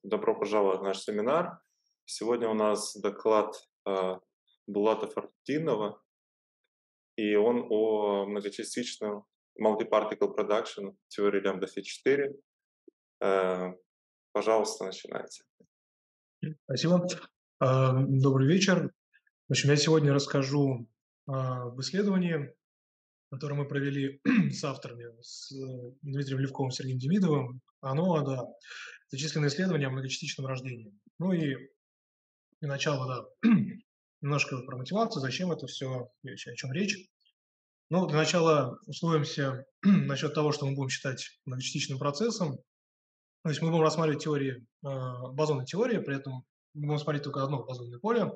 Добро пожаловать в наш семинар. Сегодня у нас доклад Булата Фартинова, и он о многочастичном multi-particle production теории лямбда-Фи 4. Пожалуйста, начинайте. Спасибо. Добрый вечер. В общем, я сегодня расскажу об исследовании, которое мы провели с авторами, с Дмитрием Левковым и Сергеем Демидовым. Оно, да, зачисленное исследование о многочастичном рождении. Ну и для начала, да, немножко про мотивацию, зачем это все, о чем речь. Ну, для начала условимся насчет того, что мы будем считать многочастичным процессом. То есть мы будем рассматривать теории, бозонной теории, при этом мы будем смотреть только одно бозонное поле.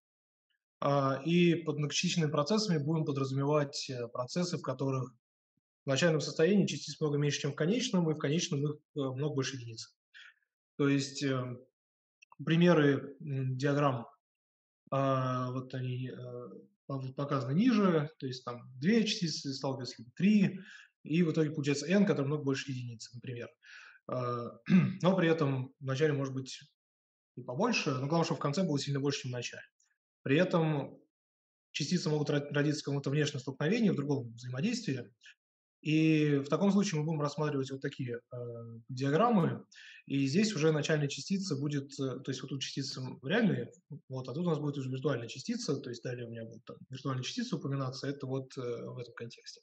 И под многочисленными процессами будем подразумевать процессы, в которых в начальном состоянии частиц много меньше, чем в конечном, и в конечном их много больше единиц. То есть примеры диаграмм, вот они показаны ниже, то есть там две частицы сталкиваются, либо три, и в итоге получается n, который много больше единицы, например. Но при этом в начале может быть и побольше, но главное, чтобы в конце было сильно больше, чем в начале. При этом частицы могут родиться в каком-то внешнем столкновении, в другом взаимодействии. И в таком случае мы будем рассматривать вот такие диаграммы. И здесь уже начальная частица будет, то есть вот тут частицы реальные, вот, а тут у нас будет уже виртуальная частица, то есть далее у меня будут там виртуальные частицы упоминаться, это вот в этом контексте.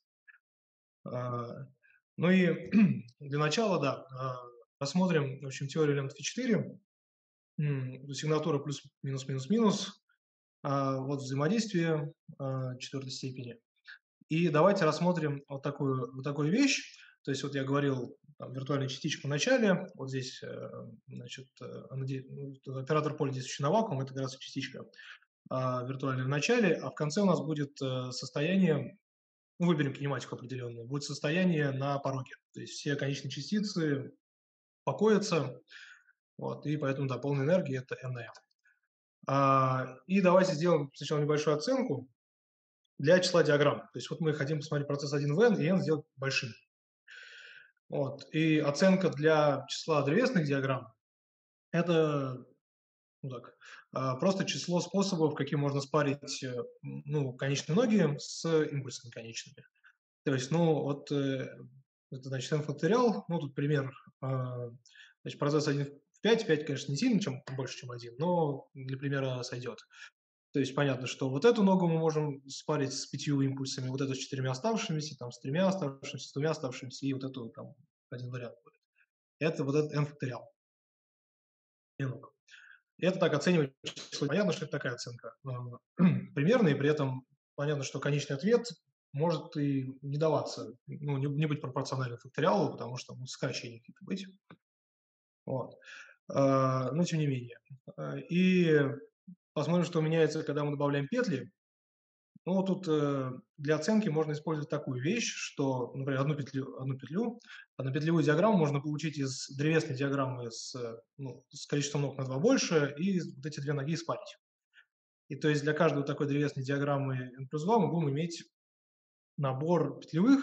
Ну и для начала, да, рассмотрим, в общем, теорию лямбда Фи 4, сигнатура плюс-минус-минус-минус, вот взаимодействие четвертой степени. И давайте рассмотрим вот такую вещь. То есть вот я говорил, там, виртуальная частичка в начале, вот здесь, значит, оператор поля действующий на вакуум, это как раз частичка виртуальная в начале, а в конце у нас будет состояние, ну, выберем кинематику определенную, будет состояние на пороге. То есть все конечные частицы покоятся, вот, и поэтому, да, полная энергия – это n. И давайте сделаем сначала небольшую оценку для числа диаграмм. То есть вот мы хотим посмотреть процесс 1 в n и n сделать большим. Вот. И оценка для числа древесных диаграмм – это просто число способов, каким можно спарить конечные ноги с импульсами конечными. То есть, это значит n факториал, тут пример, значит, процесс 1 в 5, 5, конечно, не сильно чем больше, чем 1, но для примера сойдет. То есть понятно, что вот эту ногу мы можем спарить с 5 импульсами, вот эту с 4 оставшимися, там, с 3 оставшимися, с 2 оставшимися, и вот эту там один вариант будет. Это вот этот n факториал. Ног. И это так оценивать число. Понятно, что это такая оценка примерная, и при этом понятно, что конечный ответ может и не даваться, не быть пропорциональным факториалу, потому что будут сокращения какие-то быть. Вот. Но тем не менее. И посмотрим, что меняется, когда мы добавляем петли. Тут для оценки можно использовать такую вещь, что, например, однопетлевую диаграмму можно получить из древесной диаграммы с количеством ног на 2 больше, и вот эти две ноги спарить. И то есть для каждой вот такой древесной диаграммы n+2 мы будем иметь набор петлевых,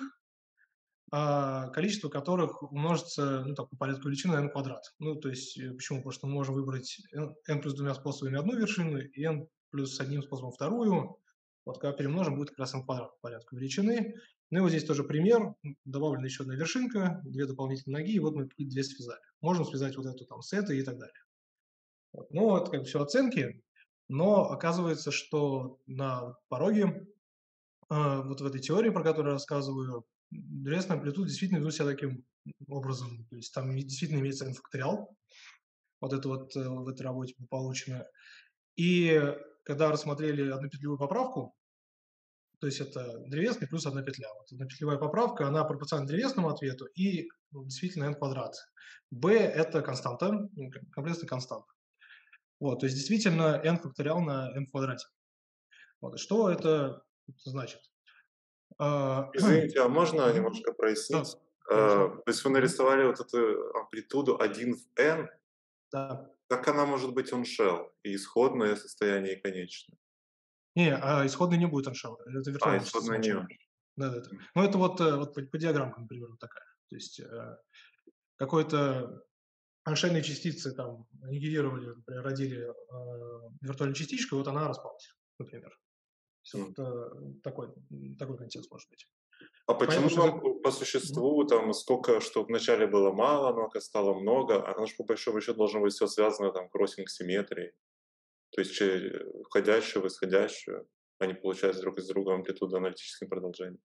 количество которых умножится по порядку величины n квадрат. То есть почему? Потому что мы можем выбрать n плюс 2 способами одну вершину и n плюс 1 способом вторую. Вот когда перемножим, будет как раз n квадрат по порядку величины. И вот здесь тоже пример. Добавлена еще одна вершинка, две дополнительные ноги, и вот мы две связали. Можем связать вот эту там с этой и так далее. Вот. Это все оценки, но оказывается, что на пороге вот в этой теории, про которую я рассказываю, древесная амплитуда действительно ведут себя таким образом. То есть там действительно имеется n-факториал, вот это вот в этой работе получено. И когда рассмотрели однопетлевую поправку, то есть это древесный плюс одна петля. Вот однопетлевая поправка, она пропорциональна древесному ответу и действительно n квадрат. B – это константа, комплексная константа. Вот, то есть действительно n факториал на n в квадрате. Вот, что это значит? Извините, а можно немножко прояснить? Конечно. То есть вы нарисовали вот эту амплитуду 1 в n, Да. как она может быть on-shell, и исходное состояние, и конечное? Не, исходной не будет аншела. Это виртуальная частица Исходное не вначале. Да. Ну, это вот по диаграммам, например, вот такая. То есть какой-то аншейные частицы там аннигилировали, например, родили виртуальную частичку, и вот она распалась, например. То есть М. вот такой контекст может быть. А Понятно, почему что это... по Мгм. существу там сколько, что вначале было мало, но стало много, а оно ж по большому счету должно быть все связано там кроссинг симметрии, то есть входящую в исходящую, они получают друг из друга амплитуду аналитическим продолжением.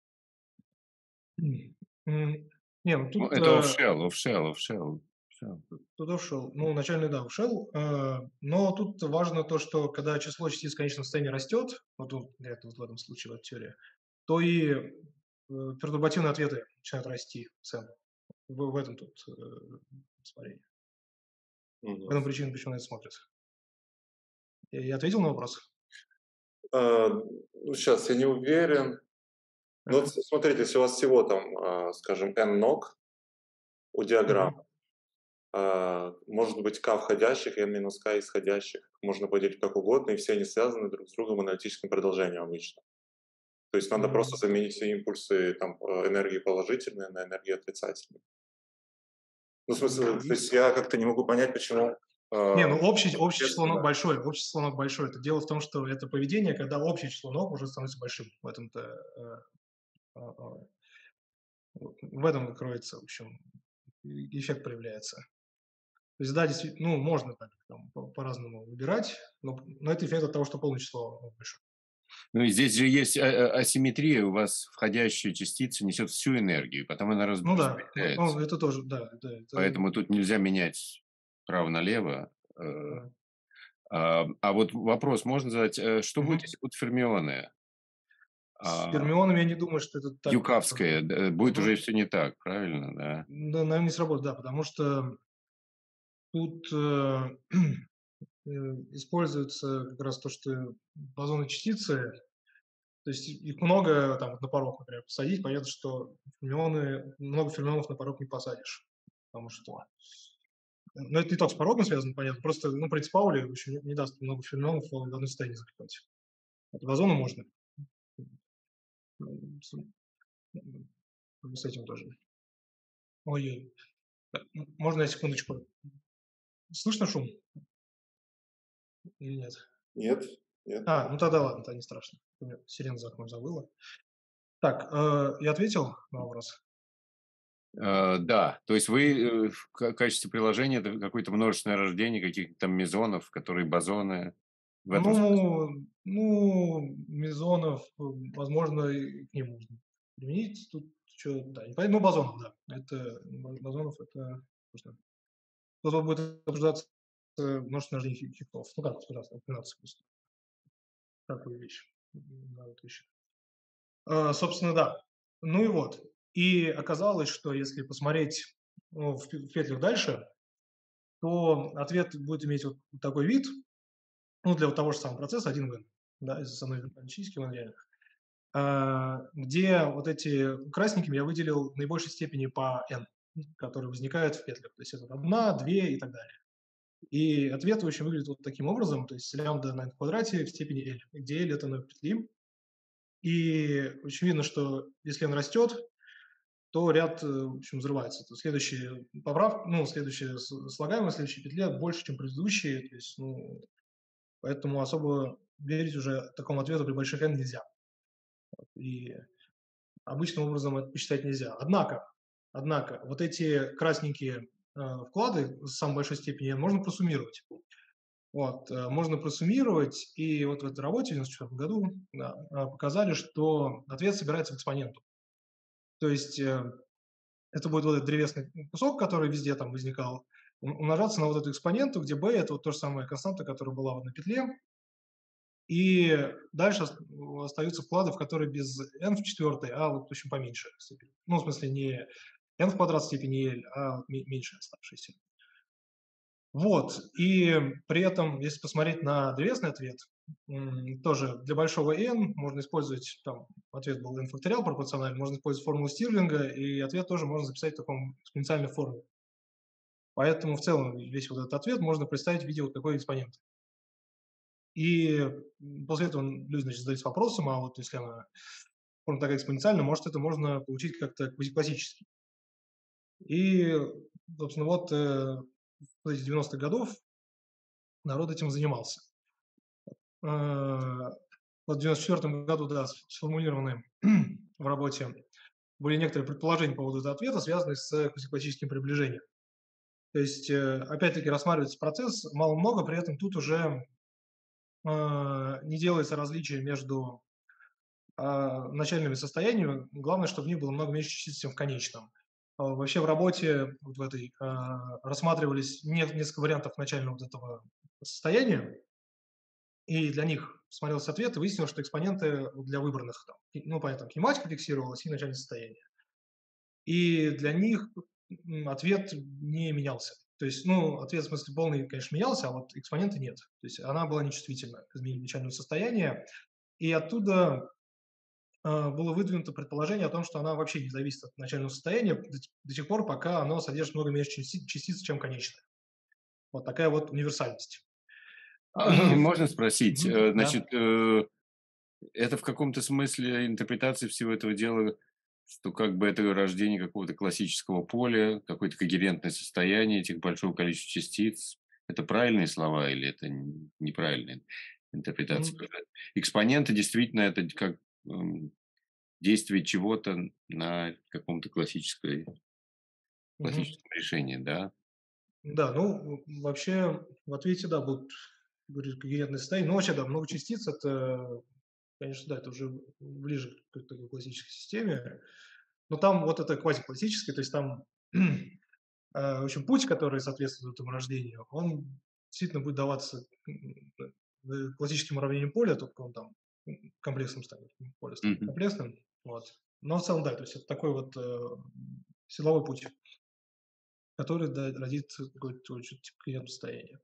М, Не, ну Ну, тут это off-shell. Всё. туда ушел. Ну, начальный, да, ушел. Но тут важно то, что когда число частиц в конечном состоянии растет, вот тут, это вот в этом случае, вот теория, то и пертурбативные ответы начинают расти в цену. В этом тут смотрение. В Мгм. этом причина, почему на это смотрят. Я ответил на вопрос? Ну, щас я не уверен. Ну, вот Ага. смотрите, если у вас всего там, скажем, n ног у диаграммы, Мгм. может быть k входящих и n минус k исходящих. Можно поделить как угодно, и все они связаны друг с другом аналитическим продолжением обычно. То есть надо просто М. заменить все импульсы там, энергии положительные на энергии отрицательные. Ну, в смысле, то есть я как-то не могу понять, почему. Не, э, ну общее число ног Соответственно, большое. Общее число ног большое. Это дело в том, что это поведение, когда общее число ног уже становится большим. В этом-то в этом кроется, в общем, эффект проявляется. То есть, да, действительно, ну, можно так там по-разному выбирать, но это эффект от того, что полное число большое. Ну и здесь же есть асимметрия. У вас входящая частица несет всю энергию, потом она Ну да, распределяется. это тоже, да, Поэтому тут нельзя менять право-налево. а, А вот вопрос можно задать, что будет, мгм. если будут фермионы? С А, фермионами я не думаю, что это так просто. Юкавская, будет уже Мгм. все не так, правильно, да? Да, наверное, не сработает, да, потому что тут используется как раз то, что бозоны частицы, то есть их много там вот на порог, например, посадить, понятно, что много фермионов на порог не посадишь, потому что но это не только с порогом связано, понятно. Просто, ну, принцип Паули, в общем, не даст много фермионов в одно состояние закрепать. Вот вазону можно. С, с этим тоже. Ой, можно я секундочку? Слышно шум или нет? нет, нет. Ну тогда ладно, тогда не страшно. У меня сирена за окном завыла. Так, я ответил на вопрос? Да, то есть вы в качестве приложения это какое-то множественное рождение каких-то там мезонов, которые бозоны в этом смысле. Мезонов, возможно, и к ним можно применить. Тут что, да, не понятно. Ну, бозонов, да. Это бозонов, это нужно. Тут вот будет обсуждаться множественное рождение хитов. Ну, как обсуждаться, упоминаться просто. Такую вещь. Надо вот еще. Собственно, да. Ну и вот. И оказалось, что если посмотреть в петлях дальше, то ответ будет иметь вот такой вид, ну, для вот того же самого процесса 1 в n, да, с одной физически в реальных, где вот эти красненькими я выделил в наибольшей степени по n, которые возникают в петлях. То есть это 1, 2 и так далее. И ответ, в общем, выглядит вот таким образом, то есть лямбда на n в квадрате в степени L, где L – это номер петли. И очевидно, что если n растет, то ряд, в общем, взрывается. То следующая поправка, ну, следующая слагаемая, следующей петле больше, чем предыдущие. То есть, ну, поэтому особо верить уже такому ответу при больших n нельзя. И обычным образом это посчитать нельзя. Однако вот эти красненькие вклады с самой большой степени можно просуммировать. Вот, можно просуммировать, и вот в этой работе в 1994 году да, показали, что ответ собирается в экспоненту. То есть это будет вот этот древесный кусок, который везде там возникал, умножаться на вот эту экспоненту, где b – это вот то же самое константа, которая была в одной петле, и дальше остаются вклады, в которые без n в четвертой, а вот, в общем, поменьше степени. Ну, в смысле, не n в квадрат степени L, а вот меньше оставшиеся. Вот, и при этом, если посмотреть на древесный ответ, тоже для большого n можно использовать, там, ответ был n факториал пропорциональный, можно использовать формулу Стирлинга, и ответ тоже можно записать в таком экспоненциальной форме. Поэтому в целом весь вот этот ответ можно представить в виде вот такой экспоненты. И после этого люди, значит, задаются вопросом, а вот если она форма такая экспоненциальная, может, это можно получить как-то классически. И собственно, вот в эти 90-х годов народ этим занимался. Вот в 94 году, да, сформулированы в работе были некоторые предположения по поводу этого ответа, связанные с классическим приближением. То есть, опять-таки, рассматривается процесс мало-много, при этом тут уже не делается различия между начальными состояниями. Главное, чтобы в них было много меньше частиц, чем в конечном. Вообще в работе вот в этой рассматривались несколько вариантов начального вот этого состояния, и для них смотрелся ответ, и выяснилось, что экспоненты для выбранных, там, ну, понятно, кинематика фиксировалась и начальное состояние. И для них ответ не менялся. То есть, ну, ответ в смысле полный, конечно, менялся, а вот экспоненты нет. То есть она была нечувствительна к изменению начального состояния. И оттуда было выдвинуто предположение о том, что она вообще не зависит от начального состояния до тех пор, пока оно содержит много меньше частиц, чем конечное. Вот такая вот универсальность. И, Можно спросить, да. значит, это в каком-то смысле интерпретация всего этого дела, что как бы это рождение какого-то классического поля, какое-то когерентное состояние этих большого количества частиц. Это правильные слова или это неправильная интерпретация? Экспоненты действительно это как действие чего-то на каком-то классическом решении, да? Да, ну, вообще, в ответе, да, будут говорить когерентное состояние. Но вообще, да, много частиц, это, конечно, да, это уже ближе к такой классической системе. Но там вот это квазиклассическое, то есть там, в общем, путь, который соответствует этому рождению, он действительно будет даваться классическим уравнением поля, только он там комплексным станет, поле станет комплексным. Вот. Но в целом, да, то есть это такой вот силовой путь, который родит какое-то типа когерентное состояние.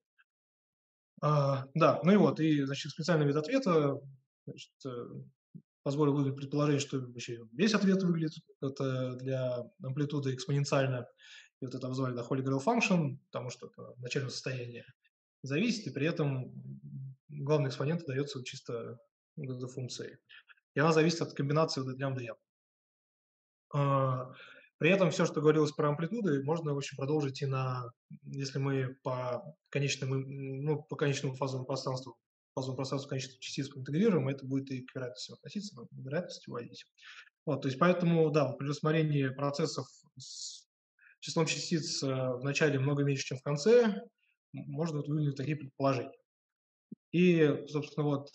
Да, ну и вот, и, значит, специальный вид ответа, значит, позволил выдвинуть предположение, что вообще весь ответ выглядит это для амплитуды экспоненциально, и вот это обозвали да, Holy Grail Function, потому что это начальное состояние зависит, и при этом главный экспонент дается чисто вот этой функцией. И она зависит от комбинации вот лямбда m. При этом все, что говорилось про амплитуды, можно, в общем, продолжить и на, если мы по конечному фазовому пространству конечных частиц интегрируем, это будет и к вероятности относиться, к вероятности вводить. Вот, то есть поэтому, да, при рассмотрении процессов с числом частиц в начале много меньше, чем в конце, можно вот выдвинуть такие предположения. И, собственно, вот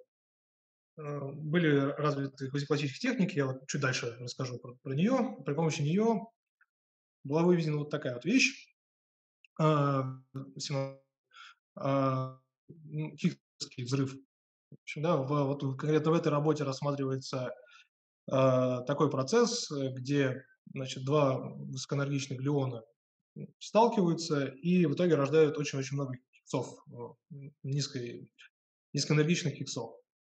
были развиты квазиклассические техники, я вот чуть дальше расскажу про нее. При помощи нее была выведена вот такая вот вещь. Хиггсовский взрыв. В общем, да, вот конкретно в этой работе рассматривается такой процесс, где, значит, два высокоэнергичных глюона сталкиваются и в итоге рождают очень-очень много хиггсов, низкоэнергичных хиггсов.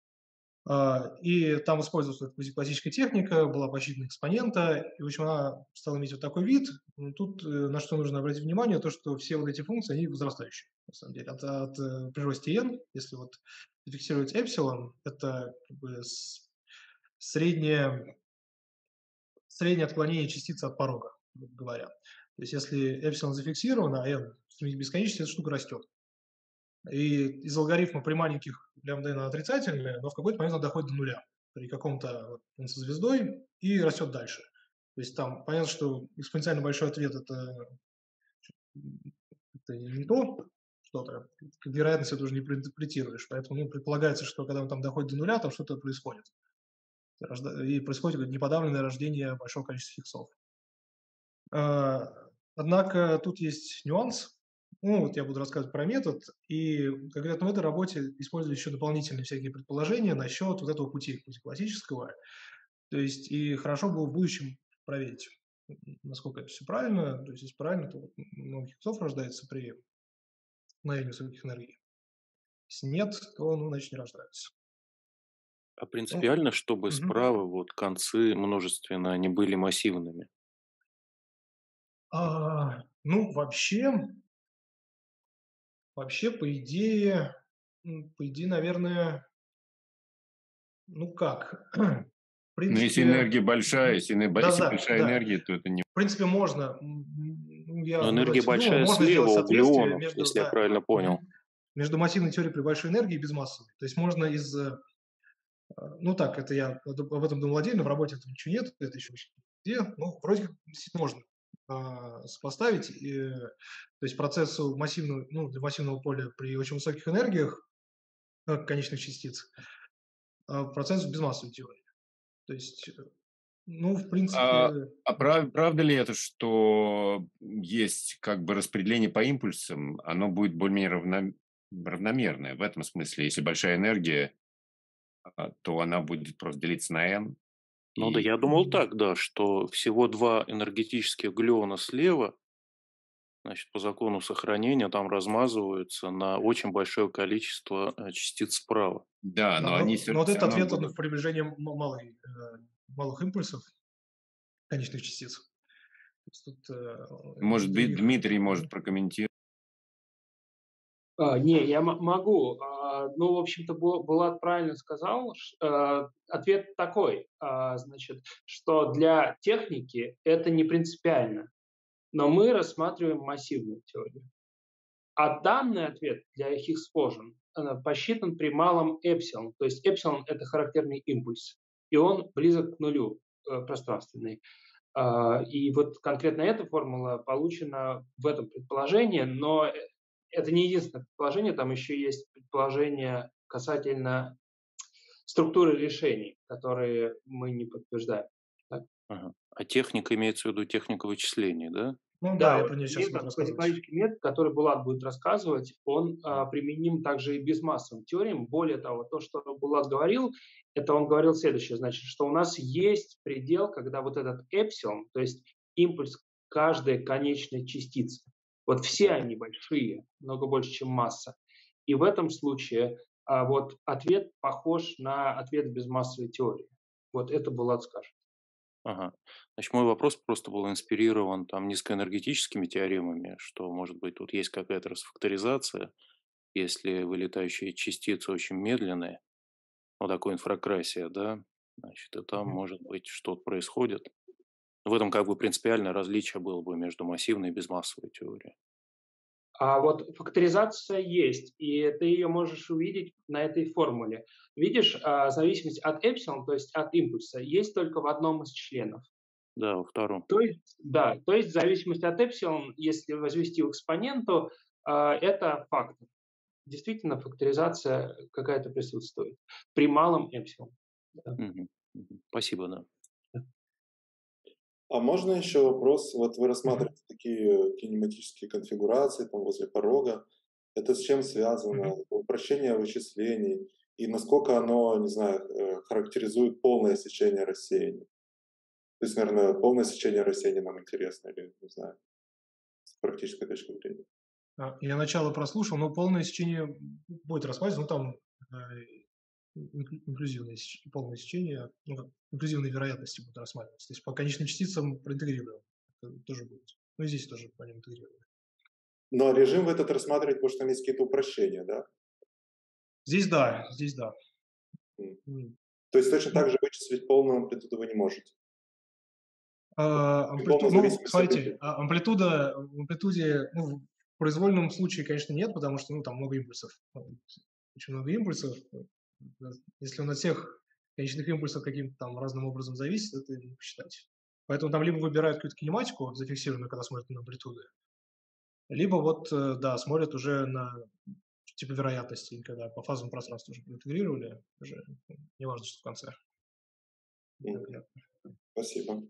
И там использовалась классическая техника, была посчитана экспонента, и, в общем, она стала иметь вот такой вид. Тут на что нужно обратить внимание, то, что все вот эти функции, они возрастающие, на самом деле. От приросте n, если вот зафиксировать эпсилон, это как бы среднее отклонение частицы от порога, грубо говоря. То есть если эпсилон зафиксирован, а n стремится к бесконечности, эта штука растет. И из алгоритма при маленьких лямбда n отрицательная, но в какой-то момент она доходит до нуля при каком-то со звездой и растет дальше. То есть там понятно, что экспоненциально большой ответ это не то что-то, как вероятность это уже не проинтерпретируешь. Поэтому предполагается, что когда он там доходит до нуля, там что-то происходит. И происходит неподавленное рождение большого количества фиксов. Однако тут есть нюанс. Ну, вот я буду рассказывать про метод, и конкретно в этой работе использовали еще дополнительные всякие предположения насчет вот этого пути классического. То есть и хорошо было в будущем проверить, насколько это все правильно. То есть если правильно, то много хиггсов рождается при мгновении высоких энергий. Если нет, то, значит, не рождаются. А принципиально, чтобы справа вот концы множественно они были массивными? Ну, вообще, по идее, наверное, ну как? В Но если принципе, энергия большая, если да, большая да. энергия, то это не... В принципе, можно. я Но энергия назвать не думаю, большая можно слева сделать у соответствие глюонов, между, если я да, правильно понял. между массивной теорией при большой энергии и безмассовой. То есть можно ну так, это я об этом думал отдельно, в работе этого ничего нет, это еще где, ну, вроде как действительно можно сопоставить, то есть процессу массивного, ну, для массивного поля при очень высоких энергиях конечных частиц, процессу безмассовой теории. То есть, ну, в А, принципе, правда ли это, что есть как бы распределение по импульсам, оно будет более-менее равномерное? В этом смысле, если большая энергия, то она будет просто делиться на n. Ну да, я думал так, да, что всего два энергетических глюона слева, значит, по закону сохранения там размазываются на очень большое количество частиц справа. Да, да, но они но вот все этот равно ответ, он будут. в приближении малых импульсов конечных частиц. То есть тут, Может быть, других... Дмитрий может прокомментировать. Не, я могу. Ну, в общем-то, Булат правильно сказал. Ответ такой, значит, что для техники это не принципиально, но мы рассматриваем массивную теорию. А данный ответ для Higgs boson посчитан при малом эпсилон. То есть эпсилон – это характерный импульс, и он близок к нулю пространственный. И вот конкретно эта формула получена в этом предположении, но это не единственное предположение, там еще есть предположение касательно структуры решений, которые мы не подтверждаем. Так? Ага. А техника имеется в виду техника вычислений, да? Ну да, Да, я вот про нее сейчас буду метод, рассказывать. парикмахерский метод, который Булат будет рассказывать, он применим также и безмассовым теориям. Более того, то, что Булат говорил, это он говорил следующее, значит, что у нас есть предел, когда вот этот эпсилон, то есть импульс каждой конечной частицы, вот все они большие, много больше, чем масса. И в этом случае вот ответ похож на ответ в безмассовой теории. Вот это Булат скажет. Ага. Значит, мой вопрос просто был инспирирован там низкоэнергетическими теоремами, что, может быть, тут есть какая-то расфакторизация, если вылетающие частицы очень медленные, вот такое инфракрасия, да, значит, и там, может быть, что-то происходит. В этом как бы принципиальное различие было бы между массивной и безмассовой теорией. А вот факторизация есть, и ты ее можешь увидеть на этой формуле. Видишь, зависимость от эпсилон, то есть от импульса, есть только в одном из членов. Да, во втором. То есть, да, то есть зависимость от эпсилон, если возвести в экспоненту, это фактор. Действительно, факторизация какая-то присутствует при малом эпсилон. Да. Спасибо, да. А можно еще вопрос? Вот вы рассматриваете такие кинематические конфигурации там возле порога. Это с чем связано? Упрощение вычислений? И насколько оно, не знаю, характеризует полное сечение рассеяния? То есть, наверное, полное сечение рассеяния нам интересно, или, не знаю, с практической точки зрения. Я начало прослушал, но полное сечение будет рассматривать, ну там инклюзивное полное сечение, ну, инклюзивные вероятности будут рассматриваться. То есть по конечным частицам проинтегрируем. Это тоже будет. Ну и здесь тоже по ним интегрируем. Но режим в этот рассматривать, потому что там есть какие-то упрощения, да? Здесь да, здесь да. То есть точно так же вычислить полную амплитуду вы не можете? Ну, смотрите, амплитуда в амплитуде, ну, в произвольном случае, конечно, нет, потому что, ну, там много импульсов. Очень много импульсов. Если он от всех конечных импульсов каким-то там разным образом зависит, это не посчитать. Поэтому там либо выбирают какую-то кинематику зафиксированную, когда смотрят на амплитуды, либо вот, да, смотрят уже на типа вероятности, когда по фазовому пространству уже интегрировали, уже не важно, что в конце. Спасибо.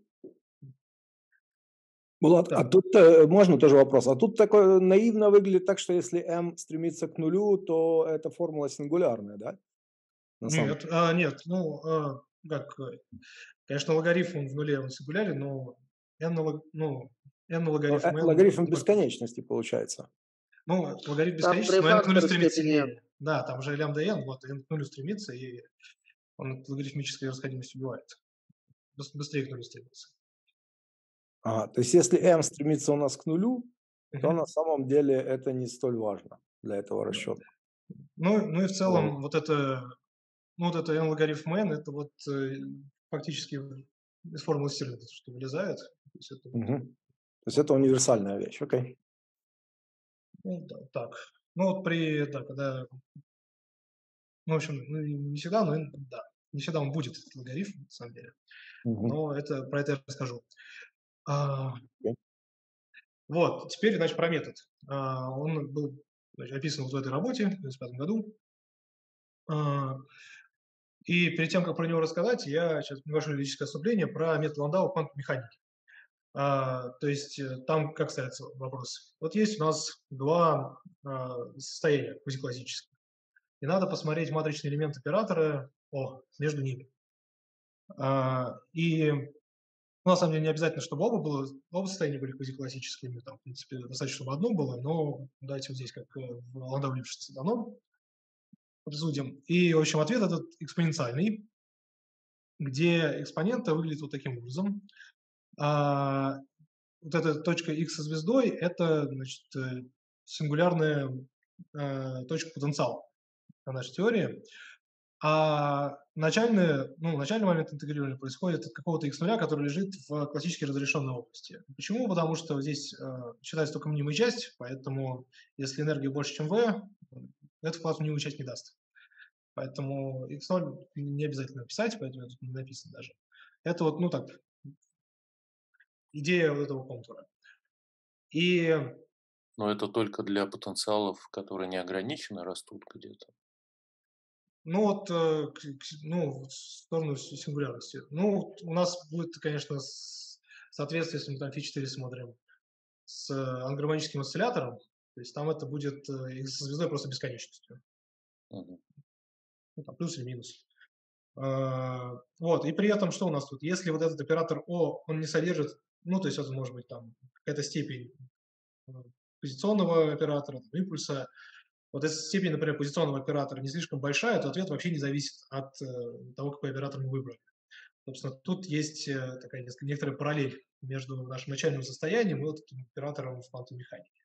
Булат, а тут можно тоже вопрос. А тут такое наивно выглядит так, что если m стремится к нулю, то эта формула сингулярная, да? Нет, ну, как, конечно, логарифм в нуле он сингулярен, но n на логарифм n... Логарифм бесконечности получается. Ну, логарифм бесконечности, но n к нулю стремится сильнее. Да, там же лямбда n, вот n к нулю стремится, и он логарифмической расходимостью убивает. Быстрее к нулю стремится. То есть если m стремится у нас к нулю, то на самом деле это не столь важно для этого расчета. Ну и в целом вот это n логарифм n, это вот фактически из формулы Стирлинга, что вылезает. есть это универсальная вещь, окей. Ну, да, так. Ну, вот когда, ну, в общем, не всегда, но да, не всегда он будет, этот логарифм, на самом деле. Мгм. Но про это я расскажу. А, Окей. Вот, теперь, значит, про метод. Он был, значит, описан вот в этой работе в 1995 году. А, И перед тем, как про него рассказать, я сейчас небольшое лирическое отступление про метод Ландау в квантовой механике. То есть там как ставится вопрос? Вот есть у нас два состояния квазиклассических, и надо посмотреть матричный элемент оператора между ними. И на самом деле не обязательно, чтобы оба состояния были квазиклассическими, там, в принципе, достаточно, чтобы одно было, но давайте вот здесь, как в Ландау-Липшице дано, обсудим. И, в общем, ответ этот экспоненциальный, где экспонента выглядит вот таким образом. Вот эта точка x со звездой – это, значит, сингулярная точка потенциала на нашей теории. А начальный момент интегрирования происходит от какого-то x0, который лежит в классически разрешенной области. Почему? Потому что здесь считается только мнимая часть, поэтому если энергия больше, чем v, этот вклад в мнимую часть не даст. Поэтому x0 не обязательно писать, поэтому это не написано даже. Это вот, ну так, идея вот этого контура. И Но это только для потенциалов, которые неограниченно растут где-то. ну вот, в сторону сингулярности. Ну, у нас будет, конечно, соответствие, если мы там φ4 смотрим, с ангармоническим осциллятором, то есть там это будет со звездой просто бесконечностью. Мгм. Ну, там плюс или минус. Вот, и при этом что у нас тут? Если вот этот оператор О, он не содержит, ну, то есть это может быть там какая-то степень позиционного оператора, там, импульса. Вот если степень, например, позиционного оператора не слишком большая, то ответ вообще не зависит от того, какой оператор мы выбрали. Собственно, тут есть такая некоторая параллель между нашим начальным состоянием и вот этим оператором в квантовой механике.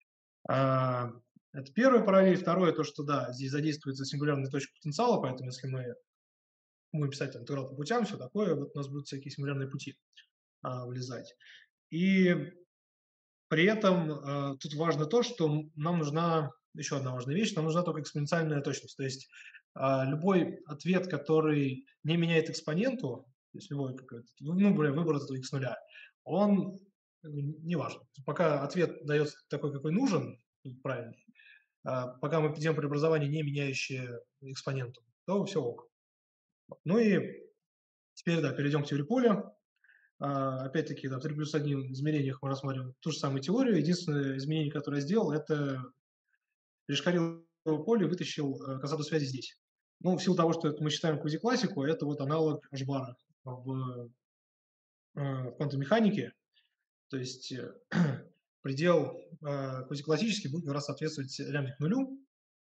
Это первая параллель. Второе, то, что да, здесь задействуется сингулярная точка потенциала, поэтому если мы будем писать интеграл по путям, все такое, вот у нас будут всякие сингулярные пути влезать. И при этом тут важно то, что нам нужна еще одна важная вещь, нам нужна только экспоненциальная точность. То есть любой ответ, который не меняет экспоненту, то есть любой какой-то, выбор этого x0, он не важен. Пока ответ дается такой, какой нужен, правильный, пока мы делаем преобразование, не меняющее экспоненту, то все ок. Ну и теперь, да, перейдем к теории поля. Опять-таки, в 3+1 измерениях мы рассматриваем ту же самую теорию. Единственное изменение, которое я сделал, это перешкалил поле и вытащил кассаду связи здесь. Ну, в силу того, что это мы считаем квазиклассику, это вот аналог H-бара в квантовой механике. То есть предел квазиклассический будет как раз соответствовать лямбде к нулю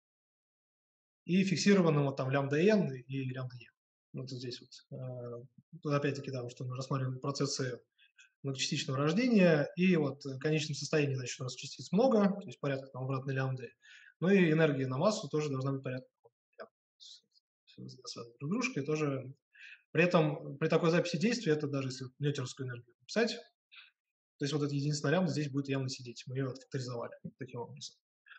и фиксированному там лямбда n и лямбда e. Вот здесь вот. Тут опять-таки, да, что мы рассматриваем процессы многочастичного рождения, и вот в конечном состоянии, значит, у нас частиц много, то есть порядка там обратной лямбды, но и энергия на массу тоже должна быть порядка с друг дружкой тоже. При этом, при такой записи действия, это даже если ньютеровскую энергию написать, то есть вот эта единственная лямбда здесь будет явно сидеть. Мы ее отфакторизовали таким образом.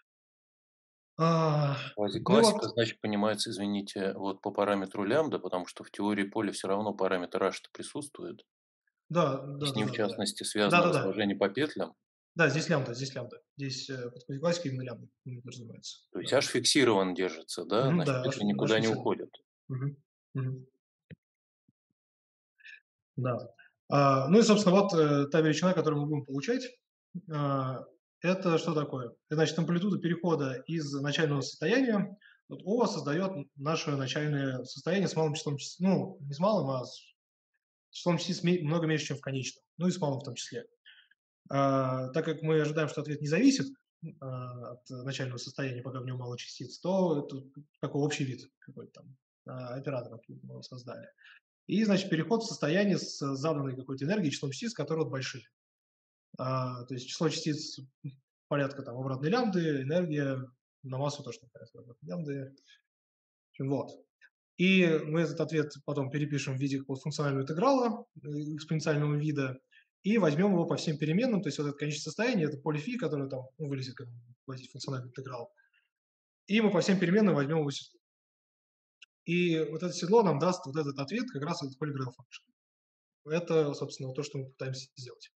Ну Квазиклассика, вот, значит, понимается, извините, вот по параметру лямбда, потому что в теории поля все равно параметр h присутствует. да, С да, ним, да, в да, да. частности, связано Да-да-да. расположение по петлям. Да, здесь лямбда, здесь лямбда. Здесь под квазиклассикой именно лямбда подразумевается. То есть Да. h фиксирован держится, да? Значит, Да, петли никуда не фиксирован. уходят. Да. Ну и, собственно, вот та величина, которую мы будем получать, это что такое? Это, значит, амплитуда перехода из начального состояния. Вот ОВА создает наше начальное состояние с малым числом частиц. Ну, не с малым, а с числом частиц много меньше, чем в конечном. Ну и с малым в том числе. Так как мы ожидаем, что ответ не зависит от начального состояния, пока в нем мало частиц, то это такой общий вид какой-то там оператора мы создали. И, значит, переход в состояние с заданной какой-то энергией, числом частиц, которые вот большие. То есть число частиц порядка там обратной лямбды, энергия на массу тоже порядка обратной лямбды. Вот. И мы этот ответ потом перепишем в виде функционального интеграла экспоненциального вида. и возьмем его по всем переменным, то есть вот это конечное состояние, это поле φ, которое там вылезет, когда мы вводить функциональный интеграл, и мы по всем переменным возьмем его седло. И вот это седло нам даст вот этот ответ, как раз этот Holy Grail function. Это, собственно, то, что мы пытаемся сделать.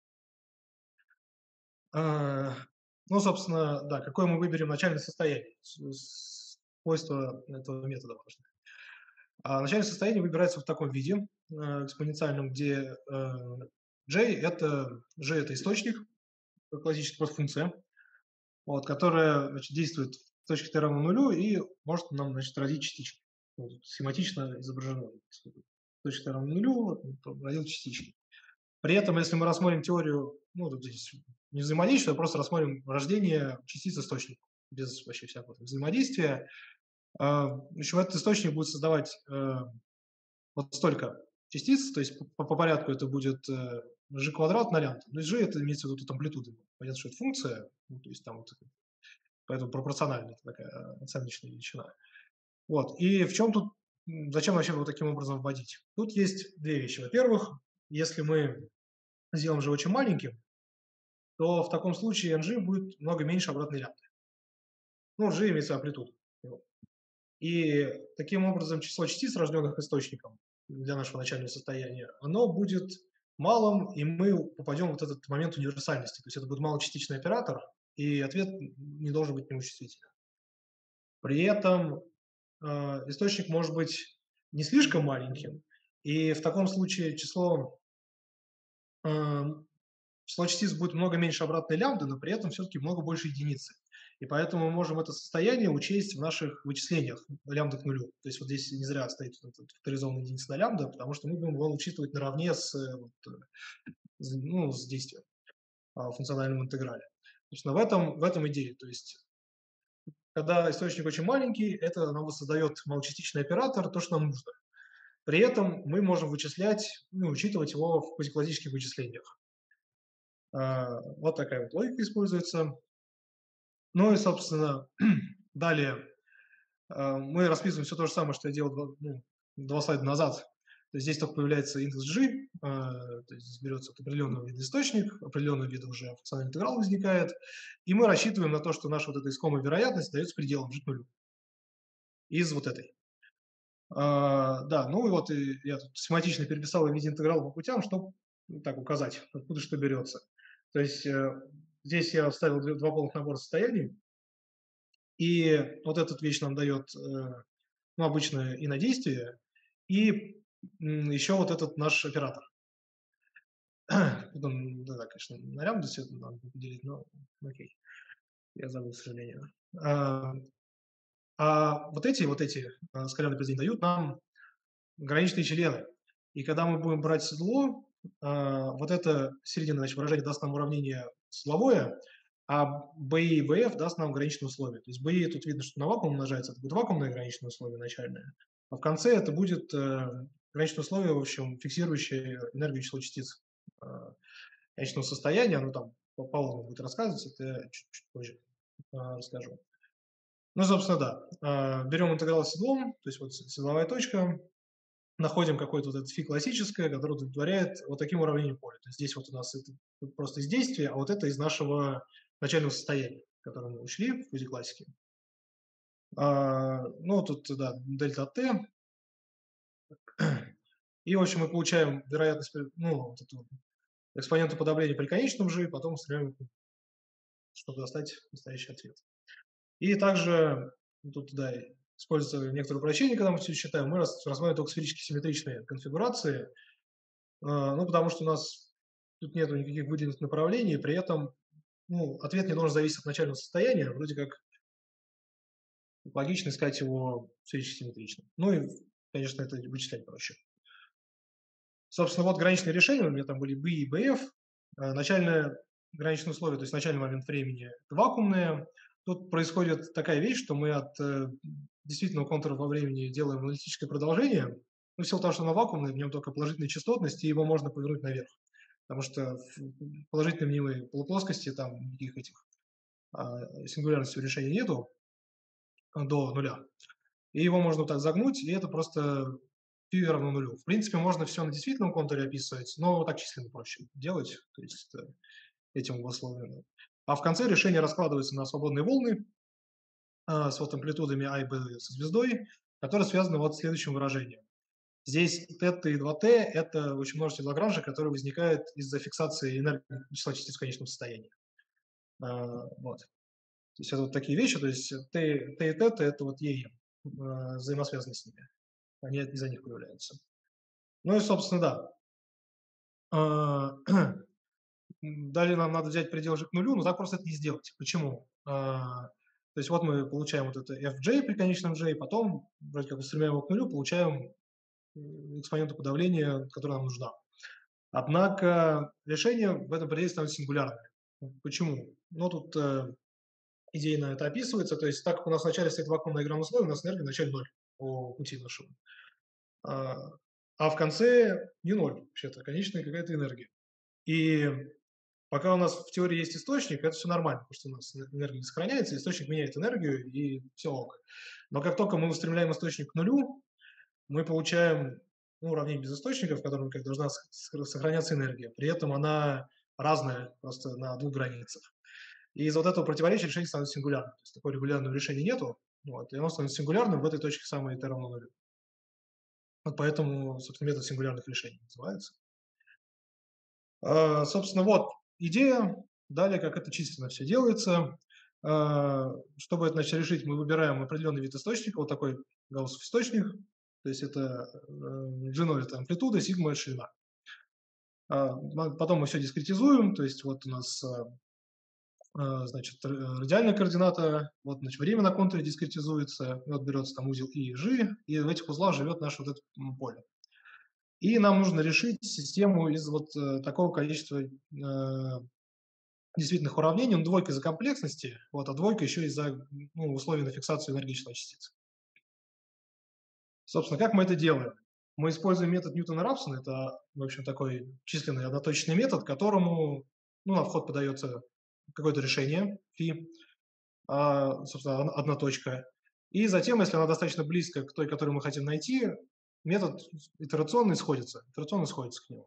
Ну, собственно, да, какое мы выберем начальное состояние, свойство этого метода важно. Начальное состояние выбирается в таком виде, экспоненциальном, где G – это источник, классическая просто функция, вот, которая, значит, действует в точке t равно нулю и может нам, значит, родить частички. Вот, схематично изображено. В точке t равно нулю родил частички. При этом, если мы рассмотрим теорию, ну, тут здесь не взаимодействие, а просто рассмотрим рождение частиц источника без вообще всякого взаимодействия, в общем, этот источник будет создавать вот столько частиц, то есть по порядку это будет g квадрат на лямбда. Ну, g это имеется в виду тут амплитуда. Понятно, что это функция, ну, то есть там вот, поэтому пропорциональная такая оценочная величина. Вот. И в чем тут, зачем вообще вот таким образом вводить? Тут есть две вещи. Во-первых, если мы сделаем же очень маленьким, то в таком случае ng будет много меньше обратной лямбды. Ну, g имеется амплитуду. И таким образом число частиц, рожденных источником для нашего начального состояния, оно будет малым, и мы попадем в вот этот момент универсальности. То есть это будет малочастичный оператор, и ответ не должен быть неучастительным. При этом источник может быть не слишком маленьким, и в таком случае число частиц будет много меньше обратной лямбды, но при этом все-таки много больше единицы. И поэтому мы можем это состояние учесть в наших вычислениях лямбда к нулю. То есть вот здесь не зря стоит факторизованная единица на лямбда, потому что мы будем его учитывать наравне с действием в функциональном интеграле. Собственно, в этом идея. То есть когда источник очень маленький, это нам создает малочастичный оператор, то, что нам нужно. При этом мы можем вычислять, учитывать его в квазиквазических вычислениях. Вот такая вот логика используется. Ну и, собственно, далее мы расписываем все то же самое, что я делал два слайда назад. То есть здесь только появляется индекс G, то есть берется определенного вида источник, определенного вида уже функциональный интеграл возникает, и мы рассчитываем на то, что наша вот эта искомая вероятность дается пределом G к нулю из вот этой. Да, ну и вот я тут схематично переписал в виде интеграла по путям, чтобы так указать, откуда что берется. То есть здесь я вставил два полных набора состояний, и вот эта вещь нам дает обычное инодействие, и еще вот этот наш оператор. Потом, да, конечно, на лямбду все это надо поделить, но окей, я забыл, к сожалению. Вот эти скалярные произведения дают нам граничные члены. И когда мы будем брать седло, вот это середина, значит, выражение даст нам уравнение седловое, а BI и BF даст нам граничные условия. То есть BI тут видно, что на вакуум умножается, это будет вакуумное граничное условие начальное, а в конце это будет граничное условие, в общем, фиксирующее энергию числа частиц конечного состояния. Оно там по-полному будет рассказывать, это я чуть позже расскажу. Ну, собственно, да. Берем интеграл с седлом, то есть вот седловая точка, находим какое-то вот это фи классическое, которое удовлетворяет вот таким уравнением поля. То есть здесь вот у нас это просто из действия, а вот это из нашего начального состояния, которое мы ушли в квази классике. Ну, тут, да, дельта t. И, в общем, мы получаем вероятность, вот эту экспоненту подавления при конечном же, и потом стремим, чтобы достать настоящий ответ. И также тут, да, используется некоторое упрощение, когда мы все считаем. Мы рассматриваем только сферически симметричные конфигурации, потому что у нас тут нет никаких выделенных направлений, при этом ответ не должен зависеть от начального состояния, вроде как логично искать его сферически симметрично. Ну и, конечно, это вычислять проще. Собственно, вот граничные решения, у меня там были B и BF. Начальное граничное условие, то есть начальный момент времени, это вакуумное. Тут происходит такая вещь, что мы от действительного контура во времени делаем аналитическое продолжение. В силу того, что оно вакуумное, в нем только положительная частотность, и его можно повернуть наверх. Потому что в положительной мнимой полуплоскости там никаких этих сингулярностей решения нету до нуля. И его можно вот так загнуть, и это просто φ равно нулю. В принципе, можно все на действительном контуре описывать, но так численно проще делать, то есть этим обусловлено. А в конце решение раскладывается на свободные волны с вот амплитудами А и Б со звездой, которые связаны вот с следующим выражением. Здесь θ и 2t – это очень множество Лагранжа, которое возникает из-за фиксации энергии числа частиц в конечном состоянии. Вот. То есть это вот такие вещи, то есть t и θ – это вот Е взаимосвязаны с ними. Они из-за них появляются. Ну и, собственно, да. Далее нам надо взять предел же к нулю, но так просто это не сделать. Почему? То есть вот мы получаем вот это fj при конечном j, и потом, вроде как устремляем его к нулю, получаем экспоненту подавления, которая нам нужна. Однако решение в этом пределе становится сингулярным. Почему? Ну, тут идейно это описывается, то есть так как у нас вначале стоит вакуумная грамм условия, у нас энергия вначале 0 по пути нашему. А в конце не 0, вообще-то, конечная какая-то энергия. И пока у нас в теории есть источник, это все нормально, потому что у нас энергия не сохраняется, источник меняет энергию, и все ок. Но как только мы устремляем источник к нулю, мы получаем уравнение без источника, в котором как должна сохраняться энергия. При этом она разная просто на двух границах. И из-за вот этого противоречия решение становится сингулярным. То есть такого регулярного решения нету, вот, и оно становится сингулярным в этой точке самой t равно нулю. Вот поэтому, собственно, метод сингулярных решений называется. Собственно, вот идея. Далее, как это численно все делается. Чтобы это начать решить, мы выбираем определенный вид источника, вот такой гауссов источник. То есть это G0 – это амплитуда, сигма – это ширина. Потом мы все дискретизуем, то есть вот у нас значит, радиальная координата, вот значит, время на контуре дискретизуется, вот берется там узел И и G, и в этих узлах живет наше вот это поле. И нам нужно решить систему из вот такого количества действительных уравнений, он двойка из-за комплексности, вот, а двойка еще из-за условий на фиксацию энергии числа частиц. Собственно, как мы это делаем? Мы используем метод Ньютона-Рапсона, это, в общем, такой численный одноточный метод, которому на вход подается какое-то решение, φ, собственно, одна точка. И затем, если она достаточно близко к той, которую мы хотим найти, метод итерационно сходится к нему.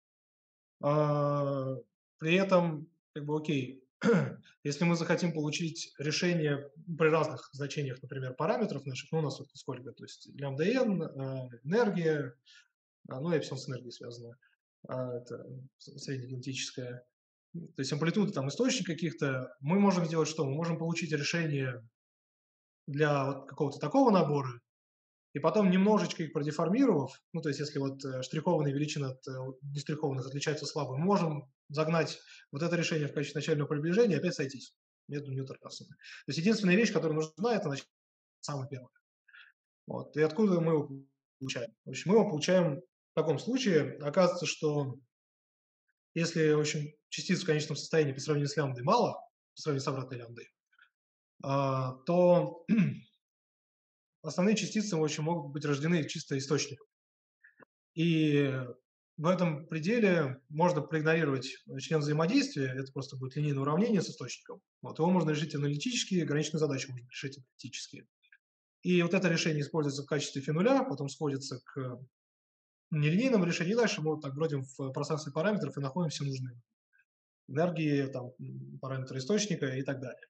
При этом, как бы, окей, если мы захотим получить решение при разных значениях, например, параметров наших, у нас вот сколько, то есть лямбда n, энергия, и эпсилон с энергией связано, это среднегенетическая, то есть амплитуда там источник каких-то, мы можем сделать что? Мы можем получить решение для вот какого-то такого набора, и потом немножечко их продеформировав, то есть если вот штрихованные величины от нештрихованных отличаются слабо, мы можем загнать вот это решение в качестве начального приближения и опять сойтись методом Ньютона-Рассела. То есть единственная вещь, которая нужна, это самое первое. Вот. И откуда мы его получаем? В общем, мы его получаем в таком случае. Оказывается, что если, в общем, частиц в конечном состоянии по сравнению с лямбдой мало, по сравнению с обратной лямбдой, то основные частицы, в общем, могут быть рождены чисто источником. И в этом пределе можно проигнорировать член взаимодействия, это просто будет линейное уравнение с источником. Вот, его можно решить аналитически, ограниченные задачи можно решить аналитически. И вот это решение используется в качестве φ0, потом сходится к нелинейному решению, и дальше мы вот так бродим в пространстве параметров и находим все нужные энергии, там, параметры источника и так далее.